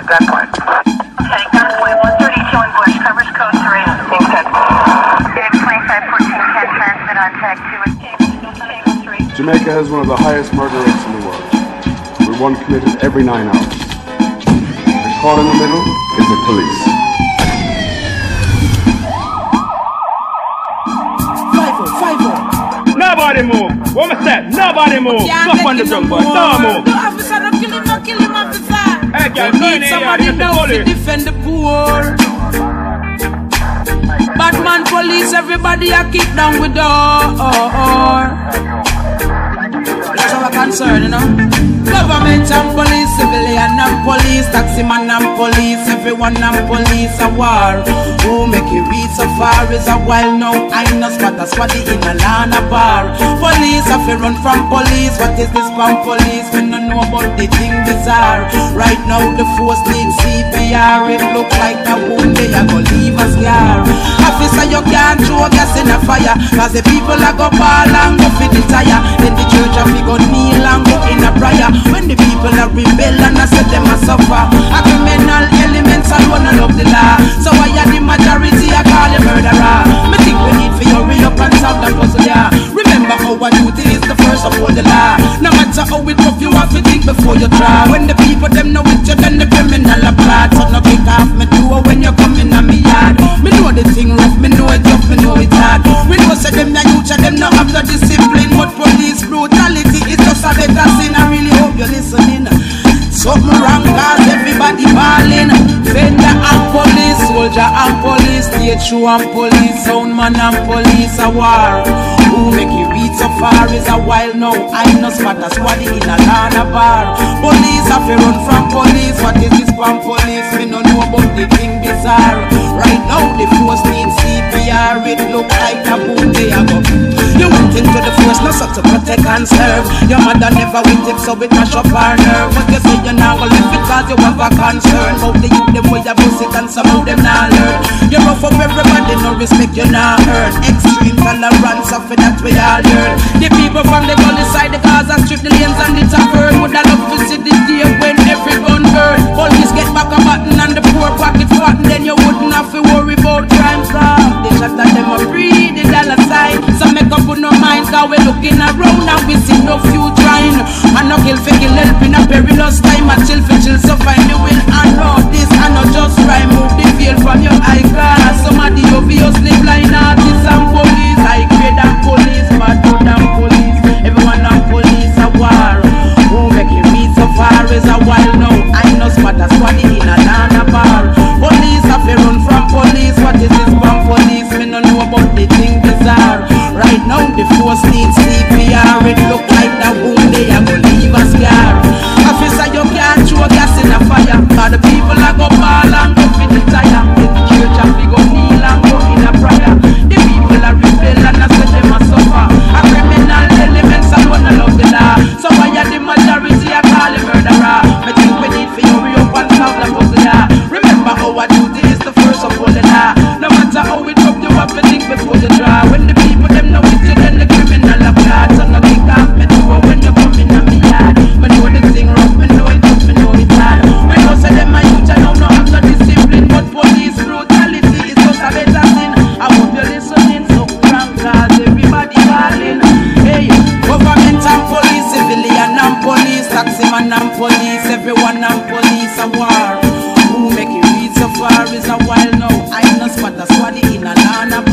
gunpoint. Heading gunpoint, 132 in Bush, covers code 3. Being set. 2514 can transmit on tag 2 and Jamaica has one of the highest murder rates in the world, with one committed every 9 hours. The caught in the middle is the police. Nobody move. What was that? Nobody move. Stop on the drum, boy. Don't move. No officer, no kill him, officer. Hey, girl, We need somebody now to defend the poor. Batman police, everybody a kick down with door. That's our concern, you know. Government and police, civilian and police, taxi man and police, everyone and police a war. Who make it reach so far is a while now. I know spot a swatty in a lana bar. Police have to run from police. What is this from police? We don't know about the thing bizarre. Right now the force needs CPR. It look like a wound they are gonna leave a scar. Officer, you can't throw gas in a fire, cause the people are go ball and go for the tire. Then the church have to go kneel and go in a prayer. When the people are rebel and I said them a suffer. A criminal elements alone I love the law. So why are the majority I call the murderer? Me think we need for hurry up and solve the puzzle, yeah. Remember our duty is the first of all the law. No matter how it rough, you have to think before you try. When the people them know it, you then the criminal applaud. So no kick off me door when you come in me yard. Me know the thing rough, me know it tough, me know it hard. We know say them the youth and them no have the discipline. But police brutality is just a better sin. I really hope you're listening. Something wrong cause everybody balling. Vendor and police, soldier and police, state show and police, sound man and police a war. Who make it reach so far is a while now. I know spot a squaddy in a lana bar. Police have to run from police. What is this from police? We don't know about the thing bizarre. Right now the force needs CPR. It look like a boom they are go. You went into the force, no such to protect and serve. Your mother never went it, so it mash up her nerve. But you say you're not gonna live it cause you have a concern. About the youth, them way you bust it and some of them not learn. You rough up everybody, no respect you not earn. Extreme tolerance, of that we all learn. The people from the gully side, the cars and strip the lanes and the tavern. Would I love to see the day when every gun burn. Police get back a button and the poor pocket fat, then you wouldn't have to worry about crime from. They shot at them a free the dollar sign. So make up with no mind, cause we looking around and we see no future trying. And no kill for kill help in a perilous time. And chill for chill, so find the will and know this. And not just try move the field from your eye car. Some of the obviously blind artists and police. High grade and police, bad road and police. Everyone and police a war. Who make it reach so far is a while now. I know spot a squaddy in a lana bar. Police have to run from police. What is this from police? Me no know about the thing bizarre. Right now the force needs CPR. It look like that wound they are gonna leave a scar. Officer, you can't throw gas in a fire, cause the people are go ball and go for the tire. In the church have to go kneel and go in a prayer. The people are rebel and I say them a suffer. A criminal elements alone I love the law. So why are the majority I call the murderer? Me think we need for hurry up and solve the puzzle, yeah. Remember our duty is the first of all the law. No matter how it up, you have to think before you draw. When the people them know it, you then the criminal applaud. So no kick off me door when you come in me yard. Me know the thing rough, me know it tough, me know it hard. We know say them a youth and now no have no discipline. But police brutality is just a better sin. I hope you're listening, so crank cause everybody calling. Hey, government and police, civilian and police, taxi man and police, everyone and police a war. Who make it reach so far is a while now. I know spot a squaddy in a lana